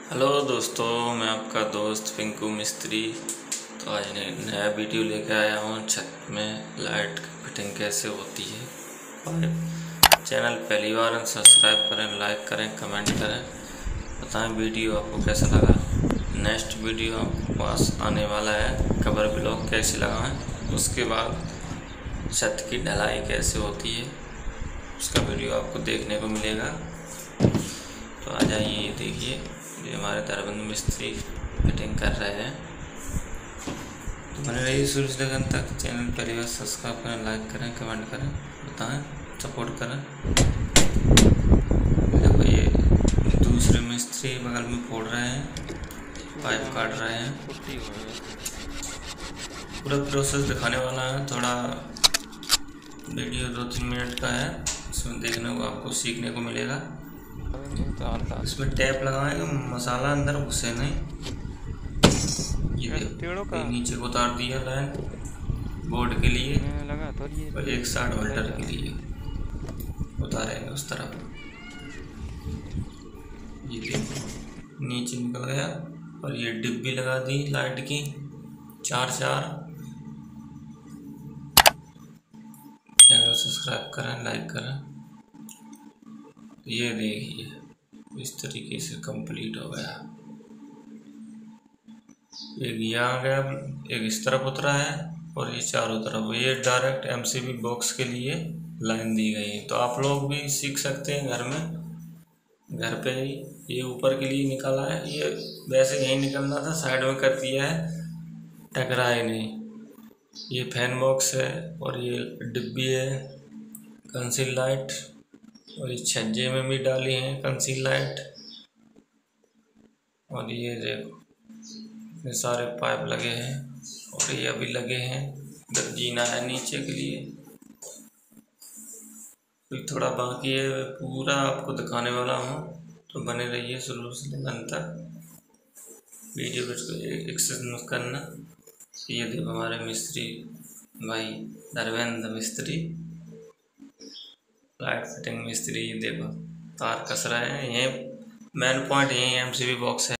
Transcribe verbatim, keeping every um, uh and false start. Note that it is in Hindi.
हेलो दोस्तों, मैं आपका दोस्त पिंकू मिस्त्री। तो आज ने नया वीडियो लेकर आया हूँ। छत में लाइट फिटिंग कैसे होती है। और चैनल पहली बार सब्सक्राइब करें, लाइक करें, कमेंट करें, बताएं वीडियो आपको कैसा लगा। नेक्स्ट वीडियो आपके पास आने वाला है, कवर ब्लॉक कैसे लगाएं, उसके बाद छत की ढलाई कैसे होती है, उसका वीडियो आपको देखने को मिलेगा। तो आ जाइए, देखिए ये हमारे दरबंद मिस्त्री फिटिंग कर रहे हैं। तो बने रहिए शुरू से लगन तक। चैनल पहली बार सब्सक्राइब करें, लाइक करें, कमेंट करें, बताएं, सपोर्ट करें। देखो ये दूसरे मिस्त्री बगल में फोड़ रहे हैं, पाइप काट रहे हैं। पूरा प्रोसेस दिखाने वाला है। थोड़ा वीडियो दो तीन मिनट का है, इसमें देखने को आपको सीखने को मिलेगा। इसमें टैप लगाएंगे, मसाला अंदर घुसे नहीं। ये देखो, ये नीचे को उतार दिया लाइन बोर्ड के लिए और एक साठ होल्डर के लिए उतारेंगे उस तरफ। ये देखो नीचे निकल गया। और ये डिब्बी लगा दी लाइट की, चार चार। चैनल सब्सक्राइब करें, लाइक करें। ये देखिए इस तरीके से कंप्लीट हो गया। एक यहाँ गया, एक इस तरफ उतरा है और ये चारों तरफ। ये डायरेक्ट एमसीबी बॉक्स के लिए लाइन दी गई है। तो आप लोग भी सीख सकते हैं घर में, घर पे ही। ये ऊपर के लिए निकाला है, ये वैसे यहीं निकलना था, साइड में कर दिया है, टकराए नहीं। ये फैन बॉक्स है और ये डिब्बी है कंसील लाइट। और ये छज्जे में भी डाली है कंसील लाइट। और ये देखो इतने सारे पाइप लगे हैं और ये अभी लगे हैं। इधर जीना है नीचे के लिए, तो थोड़ा बाकी है, पूरा आपको दिखाने वाला हूँ। तो बने रहिए शुरू से लेकर अंत तक। वीडियो को एक्सेस मत करना। ये देखो हमारे मिस्त्री भाई धर्मेंद्र मिस्त्री, लाइट फिटिंग मिस्त्री। ये देखो तार कस रहे हैं। ये मेन पॉइंट यही एमसीबी बॉक्स है।